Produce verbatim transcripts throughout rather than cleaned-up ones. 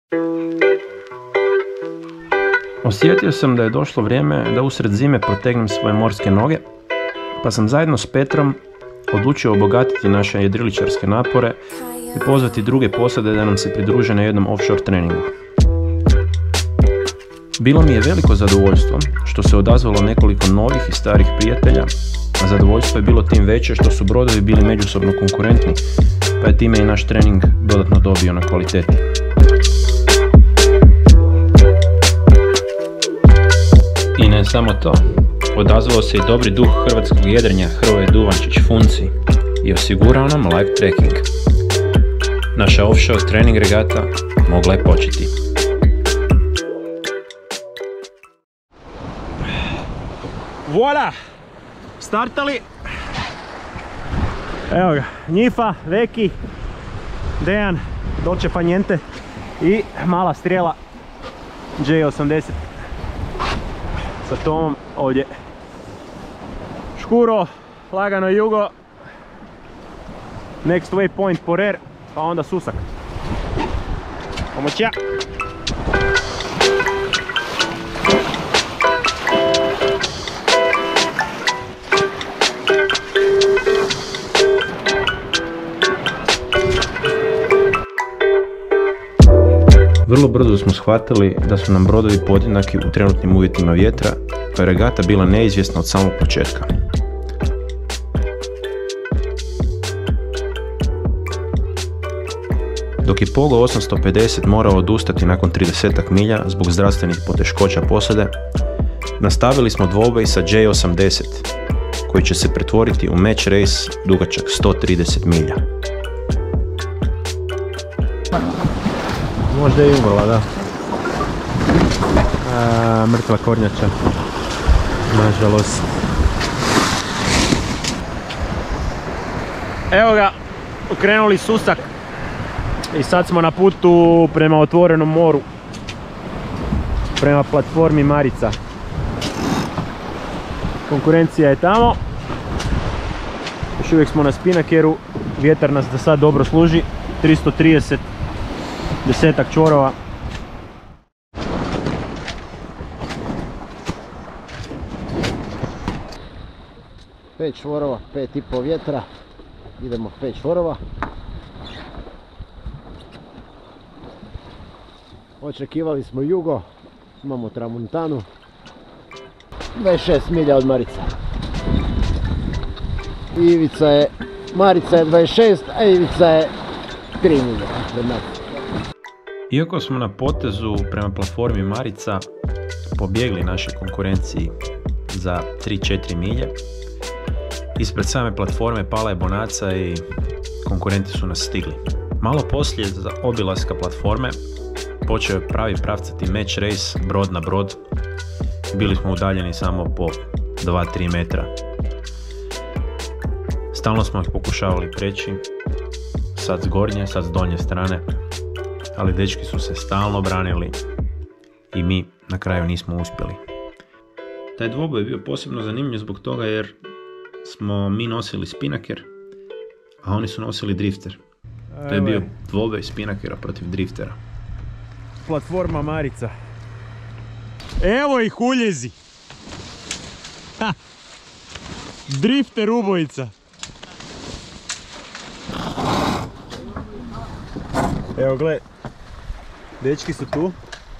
Osjetio sam da je došlo vrijeme da usred zime protegnem svoje morske noge, pa sam zajedno s Petrom odlučio obogatiti naše jedriličarske napore i pozvati druge posade da nam se pridruže na jednom offshore treningu. Bilo mi je veliko zadovoljstvo što se odazvalo nekoliko novih i starih prijatelja, a zadovoljstvo je bilo tim veće što su brodovi bili međusobno konkurentni, pa je time i naš trening dodatno dobio na kvaliteti. I ne samo to, odazvao se i dobri duh hrvatskog jedrenja Hrvoje Duvančić-Funci i osigurao nam live tracking. Naša offshore training regata mogla je početi. Voila! Startali! Evo ga, Njifa, Veki, Dejan, Dolce Fanjente i mala strijela J osamdeset sa Tomom ovdje. Škuro, lagano jugo, next waypoint Porer, pa onda Susak. Pomoć ja! Vrlo brzo smo shvatili da su nam brodovi podjednaki u trenutnim uvjetima vjetra, pa je regata bila neizvjesna od samog početka. Dok je Pogo osamsto pedeset morao odustati nakon tridesetak milja zbog zdravstvenih poteškoća posade, nastavili smo dvoboj sa J osamdeset, koji će se pretvoriti u match race dugačak sto trideset milja. Možda je umrla, da. A, mrtva kornjača. Nažalost. Evo ga, okrenuli Susak. I sad smo na putu prema otvorenom moru. Prema platformi Marica. Konkurencija je tamo. Još uvijek smo na spinakeru. Vjetar nas da sad dobro služi. tristo trideset. Desetak čvorova. Pet čvorova, pet i pol vjetra. Idemo pet čvorova. Očekivali smo jugo, imamo tramuntanu. dvadeset šest milja od Marica. Ivica je, Marica je dvadeset šest, a Ivica je tri milja od Marica. Iako smo na potezu prema platformi Marica pobjegli našoj konkurenciji za tri do četiri milje, ispred same platforme pala je bonaca i konkurenti su nas stigli. Malo poslije za obilaska platforme počeo je pravi pravcati match race brod na brod. Bili smo udaljeni samo po dva do tri metra. Stalno smo ih pokušavali preći, sad s gornje, sad s donje strane, ali dečki su se stalno branili i mi na kraju nismo uspjeli. Taj dvoboj je bio posebno zanimljiv zbog toga jer smo mi nosili spinaker, a oni su nosili drifter. To je bio dvoboj spinakera protiv driftera. Platforma Marica. Evo ih uljezi! Ha. Drifter ubojica. Evo gle, dečki su tu.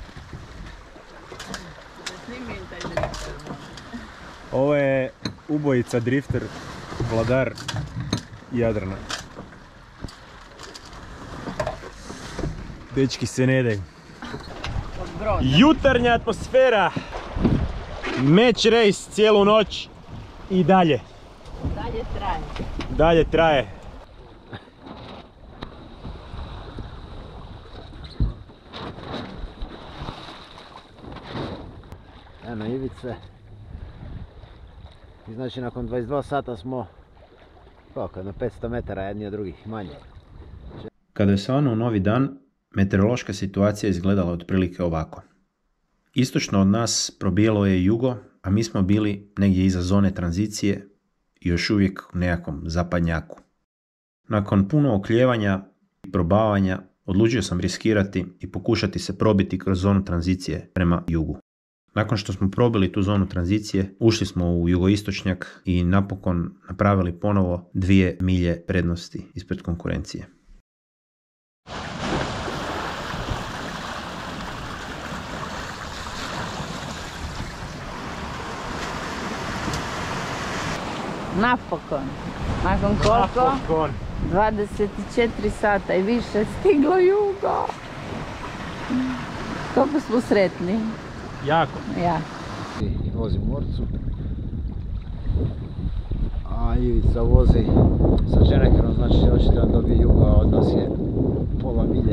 Ovo je ubojica drifter, vladar Jadrana. Dečki se ne daju. Jutarnja atmosfera. Match race cijelu noć i dalje. Dalje traje. Dalje traje. Eno Ivice. I znači nakon dvadeset dva sata smo koliko, na petsto metara jedni od drugih, manje. Kada je svanuo novi dan, meteorološka situacija izgledala otprilike ovako. Istočno od nas probijalo je jugo, a mi smo bili negdje iza zone tranzicije i još uvijek u nekakvom zapadnjaku. Nakon puno oklijevanja i probavanja odlučio sam riskirati i pokušati se probiti kroz zonu tranzicije prema jugu. Nakon što smo probili tu zonu tranzicije, ušli smo u jugoistočnjak i napokon napravili ponovo dvije milje prednosti ispred konkurencije. Napokon. Nakon koliko? Napokon. dvadeset četiri sata i više stiglo jugo. Koliko smo sretni. Jako. Ja. I vozim morcu. A Ivica vozi sa ženekerom, znači hoće da dobije jugo, a od nas je pola milje.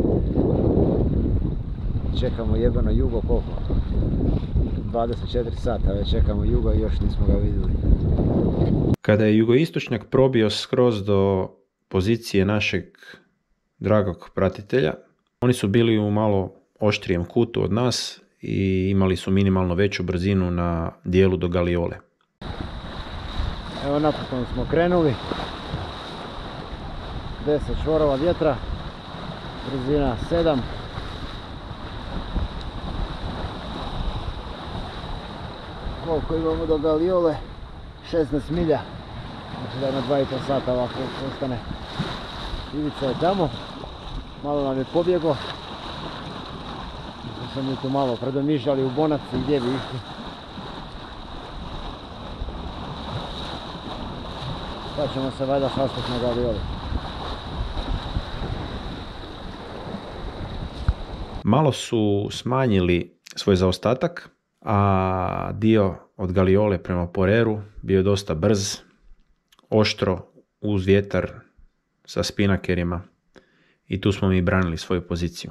Čekamo jebeno jugo koliko? dvadeset četiri sata već čekamo jugo i još nismo ga vidjeli. Kada je jugoistočnjak probio skroz do pozicije našeg dragog pratitelja, oni su bili u malo oštrijem kutu od nas i imali su minimalno veću brzinu na dijelu do Galiole. Evo napokon smo krenuli. deset čvorova vjetra, brzina sedam. Koliko imamo do Galiole? šesnaest milja. Znači da je na dva i pol sata ovako ostane. Ivica je tamo. Malo nam je pobjeglo. Mi smo mi tu malo predomišljali u Bonac i gdje bi išli. Sad ćemo se valjda sastati na Galioli. Malo su smanjili svoj zaostatak, a dio od Galiole prema Poreru bio je dosta brz, oštro, uz vjetar, sa spinakerima i tu smo mi branili svoju poziciju.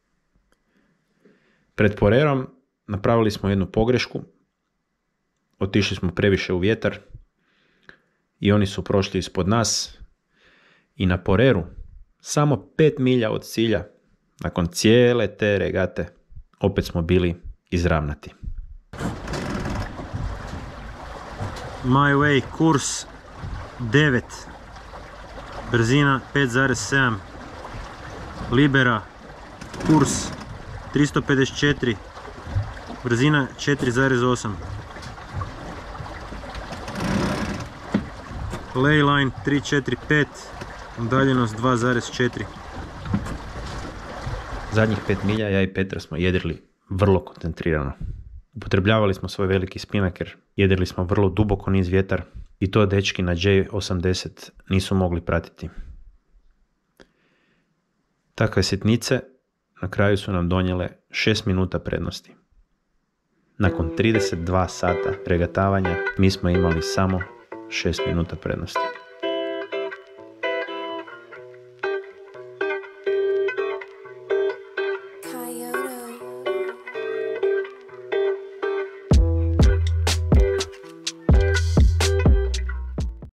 Pred Porerom napravili smo jednu pogrešku, otišli smo previše u vjetar i oni su prošli ispod nas i na Poreru, samo pet milja od cilja, nakon cijele te regate, opet smo bili izravnati. My way, kurs devet, brzina pet zarez sedam, Libera, kurs tristo pedeset četiri, brzina četiri zarez osam, Leyline tri četiri pet, udaljenost dva zarez četiri. Zadnjih pet milja ja i Petra smo jedrili vrlo koncentrirano. Upotrebljavali smo svoj veliki spinaker, jedrili smo vrlo duboko niz vjetar i to dečki na J osamdeset nisu mogli pratiti. Takve sitnice na kraju su nam donijele šest minuta prednosti. Nakon trideset dva sata regatavanja mi smo imali samo šest minuta prednosti.